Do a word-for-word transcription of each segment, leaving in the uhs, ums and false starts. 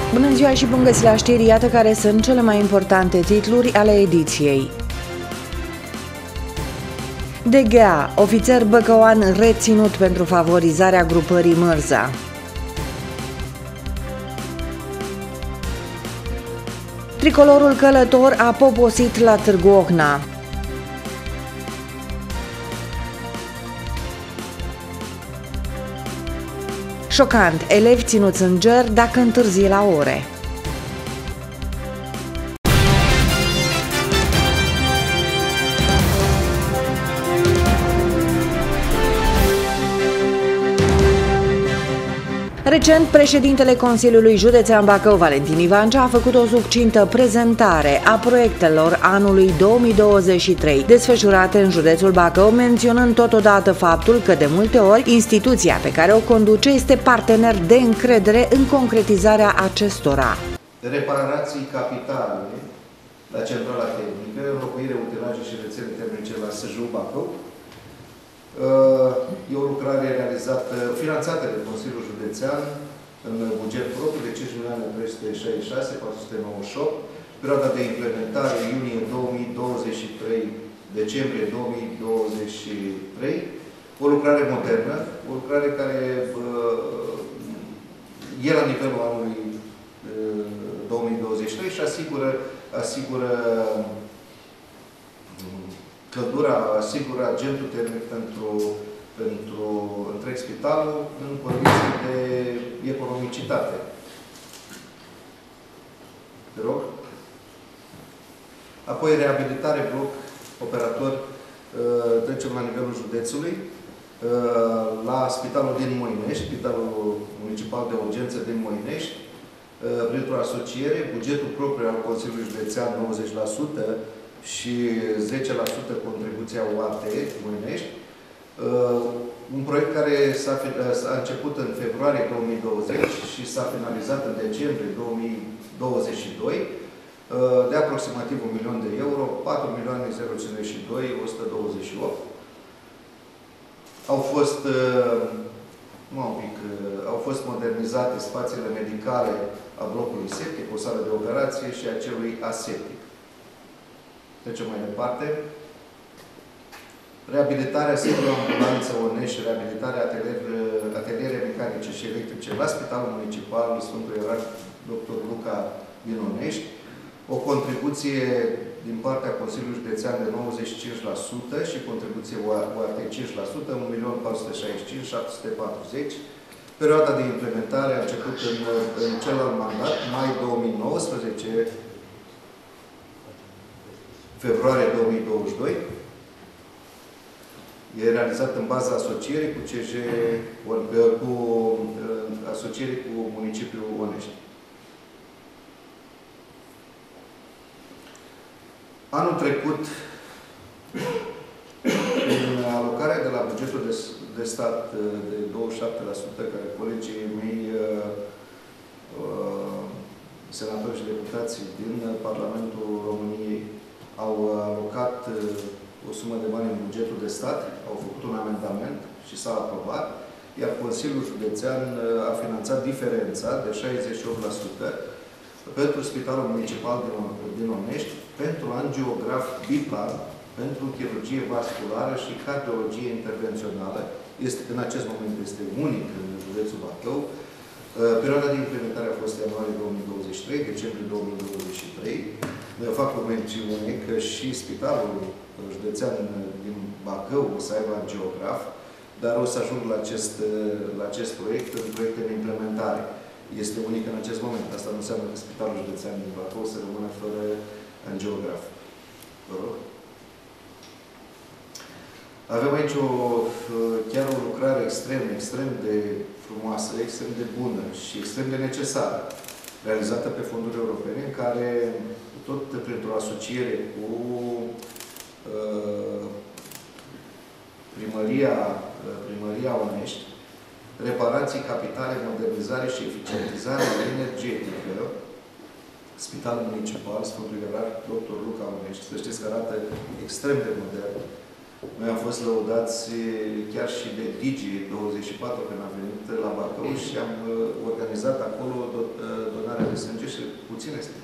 Bună ziua și bun găsit la știri, iată care sunt cele mai importante titluri ale ediției. D G A, ofițer băcăuan reținut pentru favorizarea grupării Mărza. Tricolorul călător a poposit la Târgu Ocna. Șocant, elevi ținuți în ger dacă întârzie la ore. Recent, președintele Consiliului Județean Bacău, Valentin Ivancea, a făcut o succintă prezentare a proiectelor anului două mii douăzeci și trei, desfășurate în județul Bacău, menționând totodată faptul că, de multe ori, instituția pe care o conduce este partener de încredere în concretizarea acestora. Reparații capitale la centrala tehnică, înlocuire utilaje și rețele termice la S J U Bacău. E o lucrare realizată, finanțată de Consiliul Județean în buget propriu de cinci milioane trei sute șaizeci și șase mii patru sute nouăzeci și opt, perioada de implementare iunie două mii douăzeci și trei, decembrie două mii douăzeci și trei, o lucrare modernă, o lucrare care e la nivelul anului două mii douăzeci și trei și asigură, asigură căldura, asigură agentul termic pentru, pentru întreg spitalul în condiții de economicitate. Te rog. Apoi reabilitare bloc operator, trecem la nivelul județului, la spitalul din Moinești, spitalul municipal de urgență din Moinești, printr-o asociere, bugetul propriu al Consiliului Județean nouăzeci la sută și zece la sută contribuția U A T Moinești. Uh, un proiect care s-a început în februarie două mii douăzeci și s-a finalizat în decembrie două mii douăzeci și doi uh, de aproximativ un milion de euro, patru milioane cincizeci și doi mii o sută douăzeci și opt. Au fost, uh, nu un pic, uh, au fost modernizate spațiile medicale a blocului septic, o sală de operație și a celui aseptic. Trecem mai departe. Reabilitarea singură ambulanță Onești și reabilitarea ateliere mecanice și electrice la Spitalul Municipal Sfântul Ierarh doctor Luca din Onești. O contribuție din partea Consiliului Județean de nouăzeci și cinci la sută și contribuție U A T cinci la sută, un milion patru sute șaizeci și cinci mii șapte sute patruzeci. Perioada de implementare a început în, în celălalt mandat, mai două mii nouăsprezece, februarie două mii douăzeci și doi. E realizat în baza asocierii cu C J, cu asocierii cu municipiul Onești. Anul trecut, în alocarea de la bugetul de, de stat de douăzeci și șapte la sută, care colegii mei, uh, senatori și deputații din Parlamentul României, au alocat o sumă de bani în bugetul de stat, au făcut un amendament și s-a aprobat, iar Consiliul Județean a finanțat diferența de șaizeci și opt la sută pentru Spitalul Municipal din Onești, pentru angiograf biplan, pentru chirurgie vasculară și cardiologie intervențională. Este, în acest moment este unic în județul Bacău. Perioada de implementare a fost ianuarie două mii douăzeci și trei, decembrie două mii douăzeci și trei. Fac o mențiune că și Spitalul Județean din Bacău o să aibă angiograf, dar o să ajung la acest, la acest proiect, în proiect de implementare. Este unic în acest moment. Asta nu înseamnă că Spitalul Județean din Bacău să rămână fără angiograf. Vă rog. Avem aici o, chiar o lucrare extrem, extrem de frumoasă, extrem de bună și extrem de necesară, realizată pe fonduri europene, în care, tot printr-o asociere cu uh, primăria, primăria Onești, reparații capitale, modernizare și eficientizare energetică, Spitalul Municipal Sfântul Ierarh doctor Luca Onești. Să știți că arată extrem de modern. Noi am fost lăudați chiar și de Digi douăzeci și patru când am venit la Bacău și am organizat acolo donarea de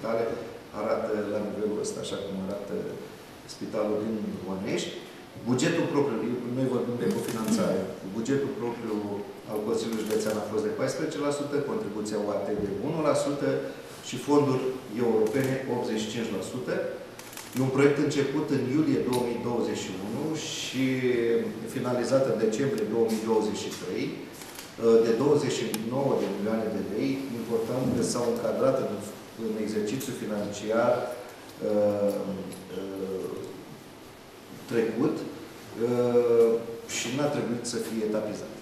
spitale arată la nivelul ăsta, așa cum arată spitalul din Mănești. Bugetul propriu, noi vorbim de cofinanțare, bugetul propriu al Consiliului Județean a fost de paisprezece la sută, contribuția U A T de unu la sută și fonduri europene optzeci și cinci la sută. E un proiect început în iulie două mii douăzeci și unu și finalizat în decembrie două mii douăzeci și trei de douăzeci și nouă de milioane de lei. Important că s-au încadrat în, în exercițiul financiar uh, uh, trecut uh, și n-a trebuit să fie etapizat.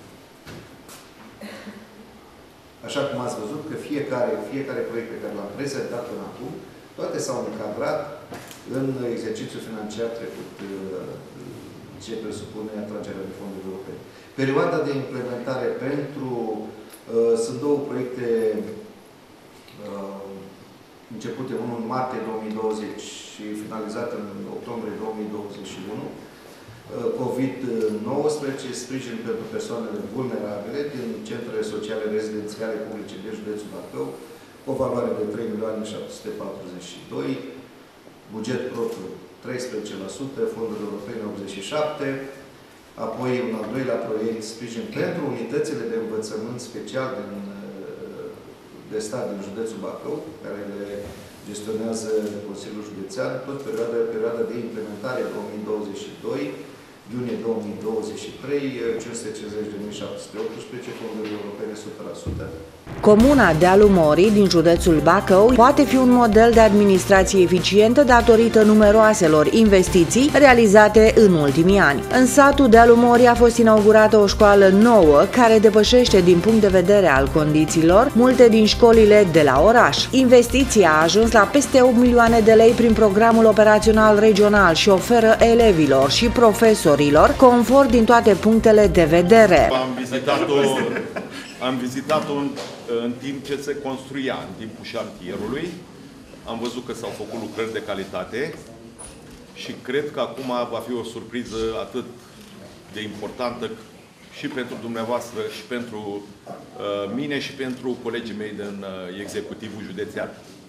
Așa cum ați văzut că fiecare, fiecare proiect pe care l-am prezentat până acum, toate s-au încadrat în exercițiul financiar trecut ce presupune atragerea de fonduri europene. Perioada de implementare pentru... Uh, sunt două proiecte uh, începute, unul în martie două mii douăzeci și finalizat în octombrie două mii douăzeci și unu. Uh, COVID nouăsprezece, sprijin pentru persoanele vulnerabile din centrele sociale rezidențiale publice de județul Bacău, o valoare de trei milioane șapte sute patruzeci și doi, buget propriu treisprezece la sută, fonduri europene optzeci și șapte la sută, apoi un al doilea proiect, sprijin pentru unitățile de învățământ special din, de stat din județul Bacău, care le gestionează Consiliul Județean, tot perioada, perioada de implementare două mii douăzeci și doi, iunie două mii douăzeci și trei, cinci sute cincizeci de mii șapte sute optsprezece, fonduri europene o sută la sută. Comuna Dealul Morii din județul Bacău poate fi un model de administrație eficientă datorită numeroaselor investiții realizate în ultimii ani. În satul Dealul Morii a fost inaugurată o școală nouă care depășește din punct de vedere al condițiilor multe din școlile de la oraș. Investiția a ajuns la peste opt milioane de lei prin programul operațional regional și oferă elevilor și profesorilor confort din toate punctele de vedere. Am vizitat-o Am vizitat-o în, în timp ce se construia, în timpul șantierului. Am văzut că s-au făcut lucrări de calitate și cred că acum va fi o surpriză atât de importantă și pentru dumneavoastră, și pentru uh, mine, și pentru colegii mei din uh, executivul județean.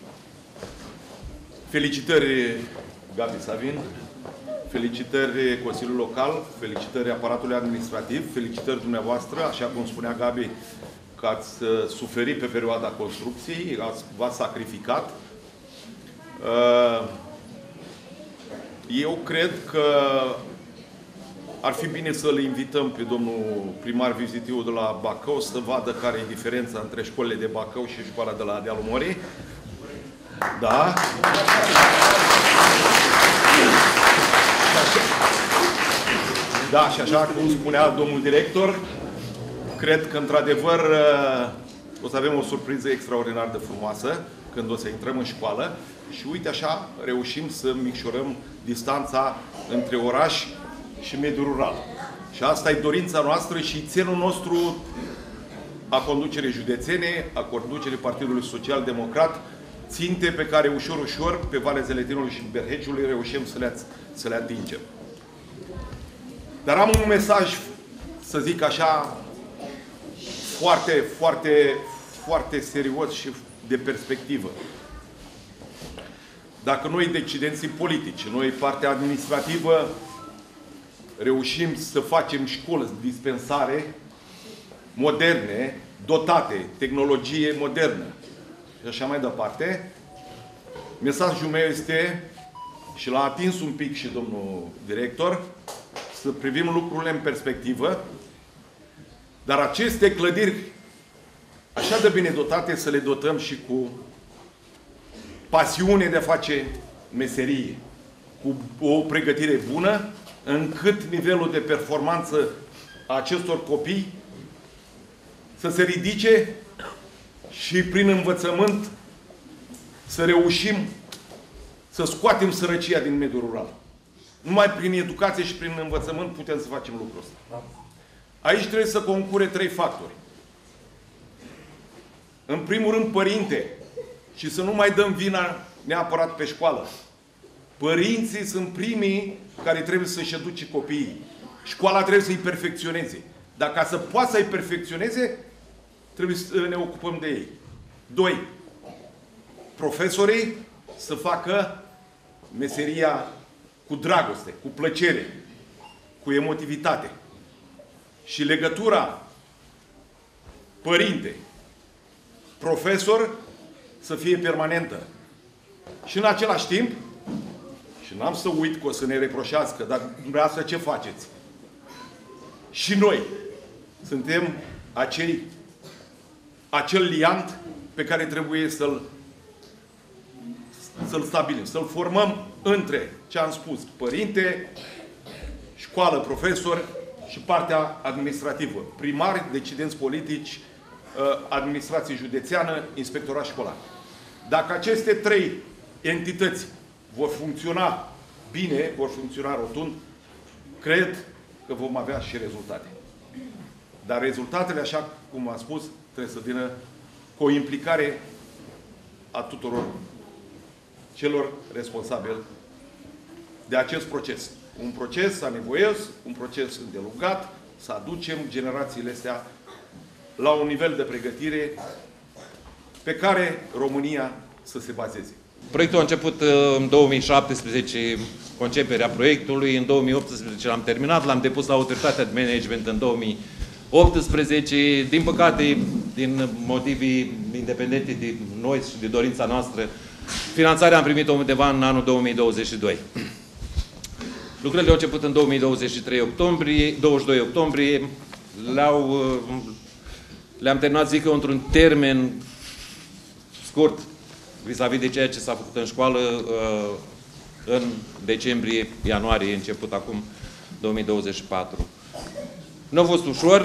Felicitări, Gabi Savin, felicitări Consiliul Local, felicitări aparatului administrativ, felicitări dumneavoastră, așa cum spunea Gabi, că ați suferit pe perioada construcției, v-ați sacrificat. Eu cred că ar fi bine să-l invităm pe domnul primar vizitiu de la Bacău să vadă care e diferența între școlile de Bacău și școala de la Dealul Morii. Da? Da, și așa cum spunea domnul director, cred că, într-adevăr, o să avem o surpriză extraordinar de frumoasă când o să intrăm în școală și, uite, așa reușim să micșorăm distanța între oraș și mediul rural. Și asta e dorința noastră și țelul nostru a conducerii județene, a conducerii Partidului Social Democrat, ținte pe care ușor, ușor, pe Valea Zeletinului și Berheciului reușim să le, să le atingem. Dar am un mesaj, să zic așa, foarte, foarte, foarte serios și de perspectivă. Dacă noi, decidenții politici, noi, partea administrativă, reușim să facem școli, dispensare moderne, dotate, tehnologie modernă și așa mai departe, mesajul meu este, și l-a atins un pic și domnul director, să privim lucrurile în perspectivă, dar aceste clădiri așa de bine dotate să le dotăm și cu pasiune de a face meserie, cu o pregătire bună, încât nivelul de performanță a acestor copii să se ridice și prin învățământ să reușim să scoatem sărăcia din mediul rural. Numai prin educație și prin învățământ putem să facem lucrul ăsta. Aici trebuie să concure trei factori. În primul rând, părinte. Și să nu mai dăm vina neapărat pe școală. Părinții sunt primii care trebuie să-și educe copiii. Școala trebuie să-i perfecționeze. Dar ca să poată să-i perfecționeze, trebuie să ne ocupăm de ei. Doi. Profesorii să facă meseria cu dragoste, cu plăcere, cu emotivitate. Și legătura părinte, profesor să fie permanentă. Și în același timp, și n-am să uit că o să ne reproșească, dar dumneavoastră ce faceți? Și noi suntem acei, acel liant pe care trebuie să-l să-l stabilim, să-l formăm între ce am spus, părinte, școală, profesor și partea administrativă, primari, decidenți politici, administrație județeană, inspectorat școlar. Dacă aceste trei entități vor funcționa bine, vor funcționa rotund, cred că vom avea și rezultate. Dar rezultatele, așa cum am spus, trebuie să vină cu o implicare a tuturor celor responsabili de acest proces. Un proces anevoios, un proces îndelungat, să aducem generațiile astea la un nivel de pregătire pe care România să se bazeze. Proiectul a început în două mii șaptesprezece, conceperea proiectului, în două mii optsprezece l-am terminat, l-am depus la autoritatea de management în două mii optsprezece. Din păcate, din motive independente de noi și de dorința noastră, finanțarea am primit-o undeva în anul două mii douăzeci și doi. Lucrările au început în două mii douăzeci și trei octombrie, douăzeci și doi octombrie, le-au, le-am terminat, zic eu, într-un termen scurt vis-a-vis de ceea ce s-a făcut în școală în decembrie, ianuarie, început acum două mii douăzeci și patru. Nu a fost ușor,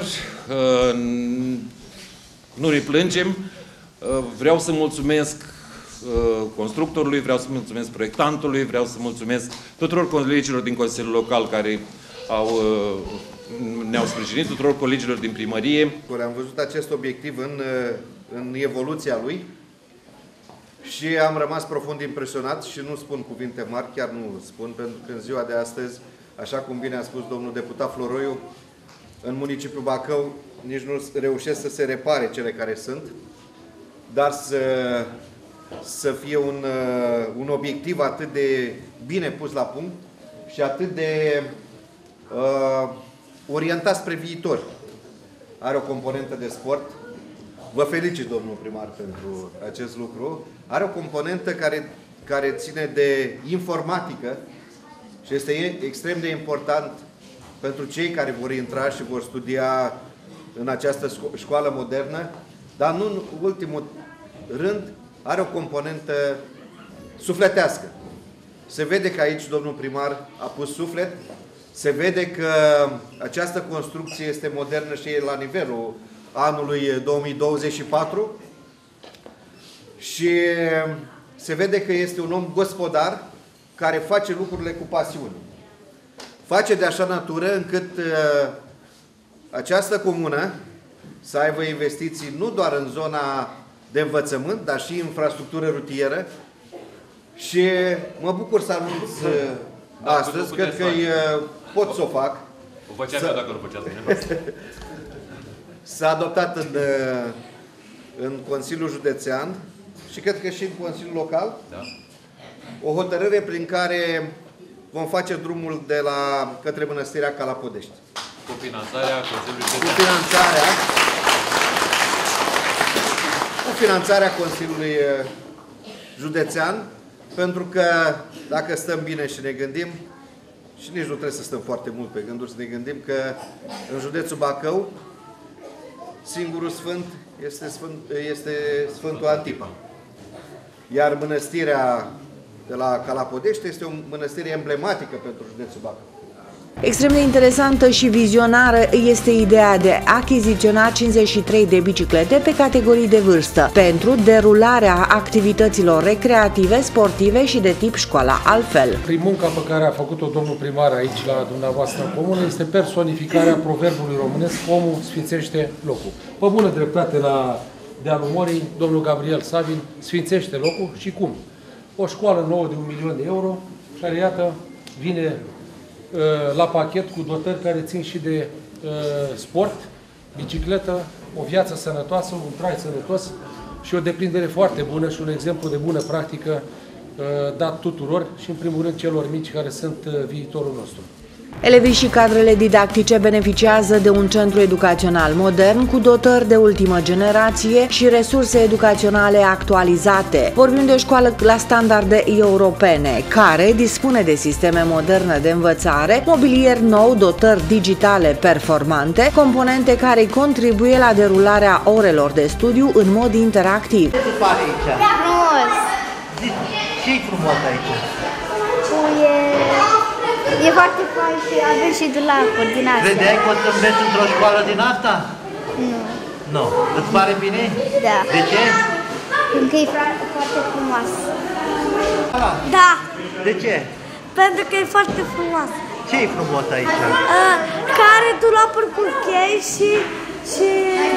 nu ne plângem, vreau să mulțumesc constructorului, vreau să mulțumesc proiectantului, vreau să mulțumesc tuturor colegilor din Consiliul Local care au, ne-au sprijinit, tuturor colegilor din primărie. Am văzut acest obiectiv în, în evoluția lui și am rămas profund impresionat și nu spun cuvinte mari, chiar nu spun, pentru că în ziua de astăzi, așa cum bine a spus domnul deputat Floroiu, în municipiul Bacău nici nu reușesc să se repare cele care sunt, dar să să fie un, un obiectiv atât de bine pus la punct și atât de uh, orientat spre viitor. Are o componentă de sport. Vă felicit, domnul primar, pentru acest lucru. Are o componentă care, care ține de informatică și este extrem de important pentru cei care vor intra și vor studia în această școală modernă, dar nu în ultimul rând, are o componentă sufletească. Se vede că aici domnul primar a pus suflet, se vede că această construcție este modernă și e la nivelul anului două mii douăzeci și patru și se vede că este un om gospodar care face lucrurile cu pasiune. Face de așa natură încât uh, această comună să aibă investiții nu doar în zona de învățământ, dar și infrastructură rutieră și mă bucur să anunț da, astăzi, cred că pot să o fac. O făceam eu dacă nu făceați. S-a adoptat în, în Consiliul Județean și cred că și în Consiliul Local da. o hotărâre prin care vom face drumul de la către Mănăstirea Calapodești. Cu finanțarea Consiliului Județean. Cu finanțarea cu finanțarea Consiliului Județean, pentru că dacă stăm bine și ne gândim, și nici nu trebuie să stăm foarte mult pe gânduri, să ne gândim că în județul Bacău singurul sfânt este, sfânt, este Sfântul Antipa. Iar mănăstirea de la Calapodești este o mănăstire emblematică pentru județul Bacău. Extrem de interesantă și vizionară este ideea de a achiziționa cincizeci și trei de biciclete pe categorii de vârstă pentru derularea activităților recreative, sportive și de tip școala altfel. Prin munca pe care a făcut-o domnul primar aici la dumneavoastră în comună este personificarea proverbului românesc: omul sfințește locul. Pe bună dreptate, la dealul Morii, domnul Gabriel Savin sfințește locul și cum? O școală nouă de un milion de euro, care iată vine la pachet cu dotări care țin și de uh, sport, bicicletă, o viață sănătoasă, un trai sănătos și o deprindere foarte bună și un exemplu de bună practică dat tuturor și, în primul rând, celor mici care sunt viitorul nostru. Elevii și cadrele didactice beneficiază de un centru educațional modern cu dotări de ultimă generație și resurse educaționale actualizate. Vorbim de o școală la standarde europene, care dispune de sisteme moderne de învățare, mobilier nou, dotări digitale performante, componente care contribuie la derularea orelor de studiu în mod interactiv. Ce pare aici? Frumos! Ce-i frumos aici? E, e foarte fain și avem și dulapuri din asta. Credeai că o să mergi într-o școală din asta? Nu. Nu. Îți pare bine? Da. De ce? Pentru că e foarte frumos. Da. Da. De ce? Pentru că e foarte frumos. Ce-i frumos aici? Care dulapuri cu chei și, și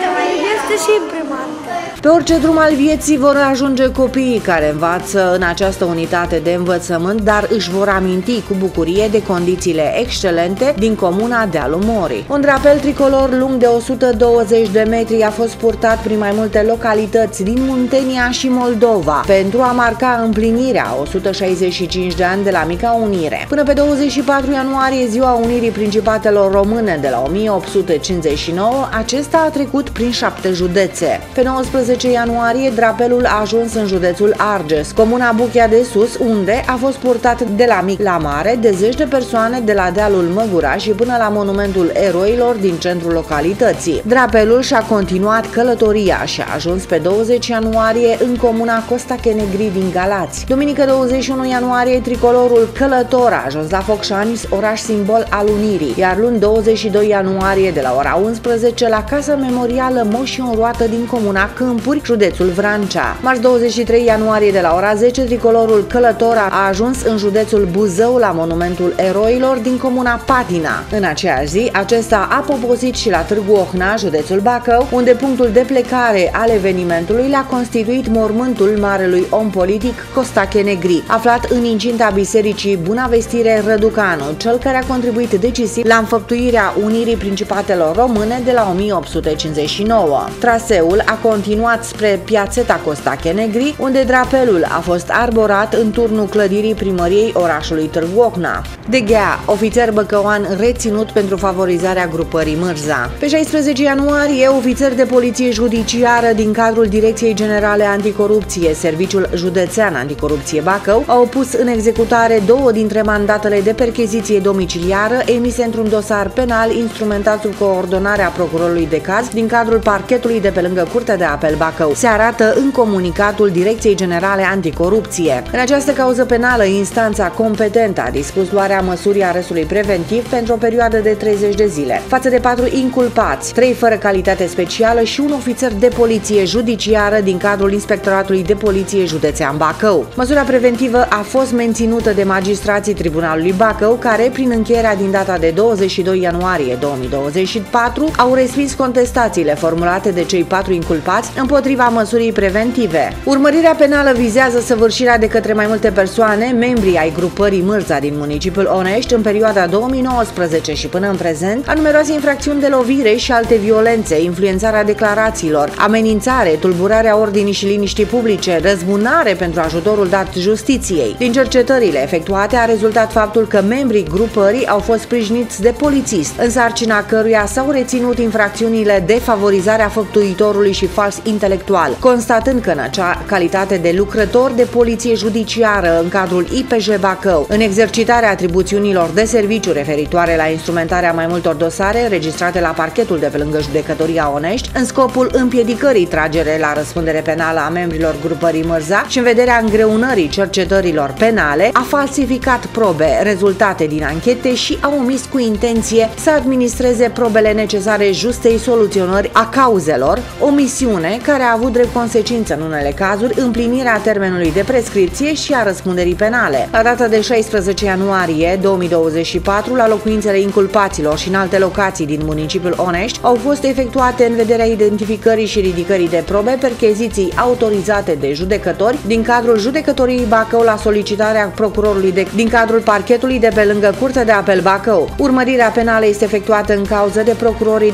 este și imprimat. Pe orice drum al vieții vor ajunge copiii care învață în această unitate de învățământ, dar își vor aminti cu bucurie de condițiile excelente din comuna Dealul Morii. Un drapel tricolor lung de o sută douăzeci de metri a fost purtat prin mai multe localități din Muntenia și Moldova pentru a marca împlinirea o sută șaizeci și cinci de ani de la Mica Unire. Până pe douăzeci și patru ianuarie, Ziua Unirii Principatelor Române de la o mie opt sute cincizeci și nouă, acesta a trecut prin șapte județe. Pe nouăsprezece ianuarie, drapelul a ajuns în județul Argeș, comuna Buchea de Sus, unde a fost purtat de la mic la mare de zeci de persoane de la dealul Măgura și până la monumentul eroilor din centrul localității. Drapelul și-a continuat călătoria și a ajuns pe douăzeci ianuarie în comuna Costache Negri din Galați. Duminică douăzeci și unu ianuarie, tricolorul călător a ajuns la Focșani, oraș simbol al Unirii, iar luni douăzeci și doi ianuarie de la ora unsprezece la Casa Memorială Moș în Roată din comuna Câmpuri, județul Vrancea. Marți douăzeci și trei ianuarie de la ora zece, tricolorul călător a ajuns în județul Buzău la monumentul eroilor din comuna Patina. În aceeași zi, acesta a poposit și la Târgu Ohna, județul Bacău, unde punctul de plecare al evenimentului l-a constituit mormântul marelui om politic Costache Negri, aflat în incinta bisericii Bunavestire Răducanu, cel care a contribuit decisiv la înfăptuirea unirii Principatelor Române de la o mie opt sute cincizeci și nouă. Traseul a continuat spre Piațeta Costache Negri, unde drapelul a fost arborat în turnul clădirii primăriei orașului Târgu Ocna. Deghea, ofițer băcăuan reținut pentru favorizarea grupării Mârza. Pe șaisprezece ianuarie, ofițeri de poliție judiciară din cadrul Direcției Generale Anticorupție, Serviciul Județean Anticorupție Bacău, au pus în executare două dintre mandatele de percheziție domiciliară emise într-un dosar penal instrumentat sub coordonarea procurorului de caz din cadrul parchetului de pe lângă Curtea de Apel Bacău. Se arată în comunicatul Direcției Generale Anticorupție. În această cauză penală, instanța competentă a dispus luarea măsurii arestului preventiv pentru o perioadă de treizeci de zile față de patru inculpați, trei fără calitate specială și un ofițer de poliție judiciară din cadrul Inspectoratului de Poliție Județean Bacău. Măsura preventivă a fost menținută de magistrații Tribunalului Bacău, care, prin încheierea din data de douăzeci și doi ianuarie două mii douăzeci și patru, au respins contestațiile formulate de cei patru inculpați împotriva măsurii preventive. Urmărirea penală vizează săvârșirea de către mai multe persoane, membrii ai grupării Mârza din municipiul Onești, în perioada două mii nouăsprezece și până în prezent, a numeroase infracțiuni de lovire și alte violențe, influențarea declarațiilor, amenințare, tulburarea ordinii și liniștii publice, răzbunare pentru ajutorul dat justiției. Din cercetările efectuate a rezultat faptul că membrii grupării au fost sprijiniți de polițist, în sarcina căruia s-au reținut infracțiunile de favorizare a făptuitorului și fals intelectual, constatând că în acea calitate de lucrător de poliție judiciară în cadrul I P J Bacău, în exercitarea atribuțiunilor de serviciu referitoare la instrumentarea mai multor dosare înregistrate la parchetul de pe lângă judecătoria Onești, în scopul împiedicării tragere la răspundere penală a membrilor grupării Mârza și în vederea îngreunării cercetărilor penale, a falsificat probe rezultate din anchete și a omis cu intenție să administreze probele necesare justei soluționări a cauzelor, omisiune care a avut drept consecință în unele cazuri împlinirea termenului de prescripție și a răspunderii penale. La data de șaisprezece ianuarie două mii douăzeci și patru, la locuințele inculpaților și în alte locații din municipiul Onești, au fost efectuate în vederea identificării și ridicării de probe percheziții autorizate de judecători din cadrul judecătoriei Bacău la solicitarea procurorului de, din cadrul parchetului de pe lângă Curtea de Apel Bacău. Urmărirea penală este efectuată în cauză de procurorii din cadrul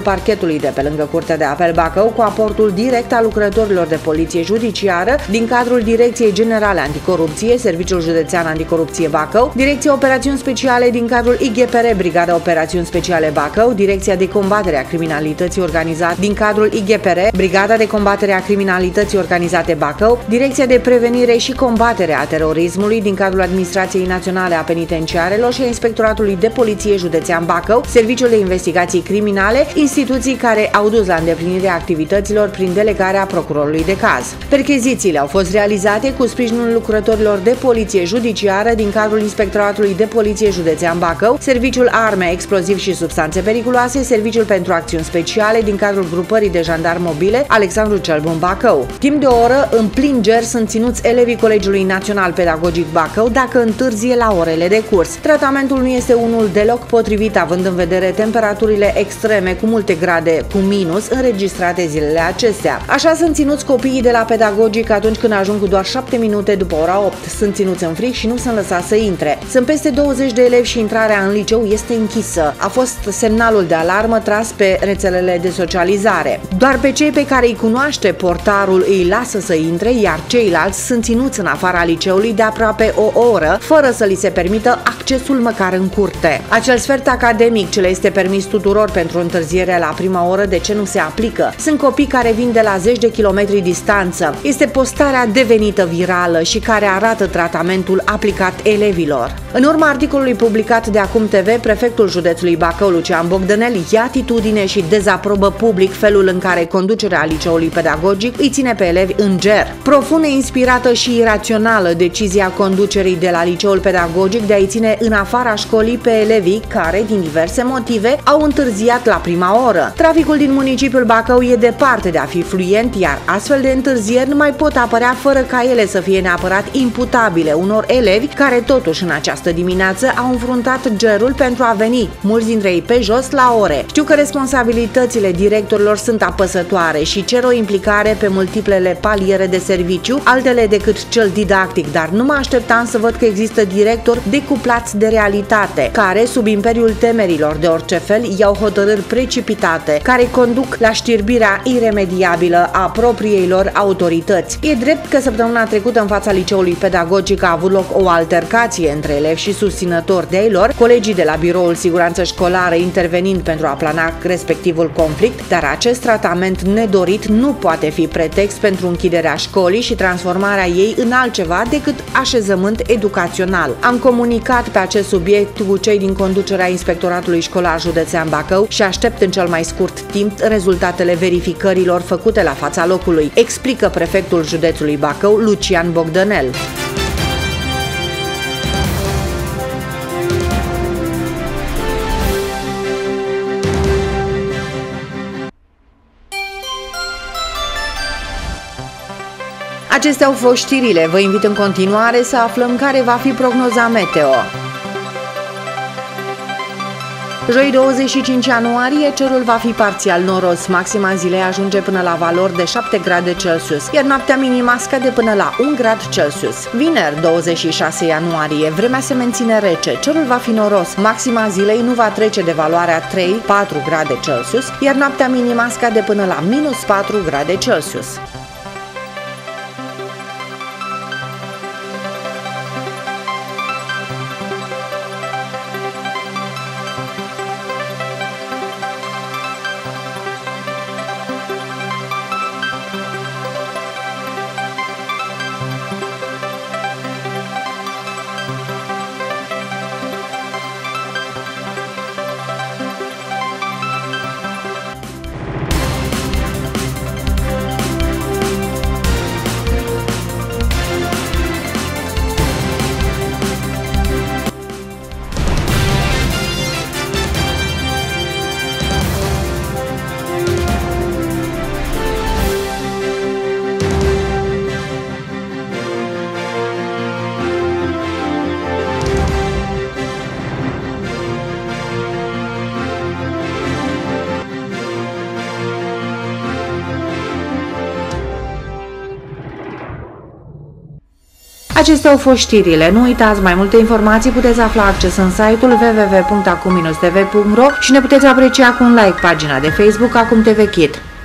parchetului de pe lângă Curtea de Apel Bacău cu aportul direct al lucrătorilor de poliție judiciară din cadrul Direcției Generale Anticorupție, Serviciul Județean Anticorupție Bacău, Direcția Operațiuni Speciale din cadrul I G P R, Brigada Operațiuni Speciale Bacău, Direcția de Combatere a Criminalității Organizate din cadrul I G P R, Brigada de Combatere a Criminalității Organizate Bacău, Direcția de Prevenire și Combatere a Terorismului din cadrul Administrației Naționale a Penitenciarelor și a Inspectoratului de Poliție Județean Bacău, Serviciul de Investigații Criminale, instituții care au dus la îndeplinirea activităților prin delegarea procurorului de caz. Perchezițiile au fost realizate cu sprijinul lucrătorilor de poliție judiciară din cadrul Inspectoratului de Poliție Județean Bacău, Serviciul Arme, Explozivi și Substanțe Periculoase, Serviciul pentru Acțiuni Speciale din cadrul Grupării de Jandarmi Mobile Alexandru cel Bun Bacău. Timp de o oră, în plin ger, sunt ținuți elevii Colegiului Național Pedagogic Bacău dacă întârzie la orele de curs. Tratamentul nu este unul deloc potrivit, având în vedere temperaturile extreme cu multe grade cu minus înregistrate zilele acestea. Așa sunt ținuți copiii de la pedagogic atunci când ajung cu doar șapte minute după ora opt. Sunt ținuți în frig și nu sunt lăsați să intre. Sunt peste douăzeci de elevi și intrarea în liceu este închisă. A fost semnalul de alarmă tras pe rețelele de socializare. Doar pe cei pe care îi cunoaște portarul îi lasă să intre, iar ceilalți sunt ținuți în afara liceului de aproape o oră, fără să li se permită accesul măcar în curte. Acel sfert academic ce le este permis tuturor pentru întârziere la prima oră, de ce nu se aplică? Sunt copii care vin de la zeci de kilometri distanță. Este postarea devenită virală și care arată tratamentul aplicat elevilor. În urma articolului publicat de Acum T V, prefectul județului Bacău, Lucian Bogdanel, ia atitudine și dezaprobă public felul în care conducerea liceului pedagogic îi ține pe elevi în ger. Profund inspirată și irațională decizia conducerii de la liceul pedagogic de a-i ține în afara școlii pe elevii care, din diverse motive, au întârziat la prima oră. Traficul din municipiul Bacău e departe de a fi fluent, iar astfel de întârzieri nu mai pot apărea fără ca ele să fie neapărat imputabile unor elevi care totuși în această dimineață au înfruntat gerul pentru a veni, mulți dintre ei pe jos, la ore. Știu că responsabilitățile directorilor sunt apăsătoare și cer o implicare pe multiplele paliere de serviciu, altele decât cel didactic, dar nu mă așteptam să văd că există directori decuplați de realitate, care, sub imperiul temerilor de orice fel, iau hotărâri precipitate, care conduc la știrbirea iremediabilă a propriei lor autorități. E drept că săptămâna trecută în fața liceului pedagogic a avut loc o altercație între elevi și susținători de ei lor, colegii de la Biroul Siguranță Școlară intervenind pentru a plana respectivul conflict, dar acest tratament nedorit nu poate fi pretext pentru închiderea școlii și transformarea ei în altceva decât așezământ educațional. Am comunicat pe acest subiect cu cei din conducerea Inspectoratului Școlar Județean Bacău și aștept în cel mai scurt timp rezultatele verificărilor făcute la fața locului, explică prefectul județului Bacău, Lucian Bogdanel. Acestea au fost știrile. Vă invit în continuare să aflăm care va fi prognoza meteo. Joi douăzeci și cinci ianuarie, cerul va fi parțial noros, maxima zilei ajunge până la valori de șapte grade Celsius, iar noaptea minima scade până la un grad Celsius. Vineri, douăzeci și șase ianuarie, vremea se menține rece, cerul va fi noros, maxima zilei nu va trece de valoarea trei patru grade Celsius, iar noaptea minima scade până la minus patru grade Celsius. Acestea au fost știrile. Nu uitați, mai multe informații puteți afla accesând site-ul w w w punct acum t v punct ro și ne puteți aprecia cu un like pagina de Facebook Acum T V Kid.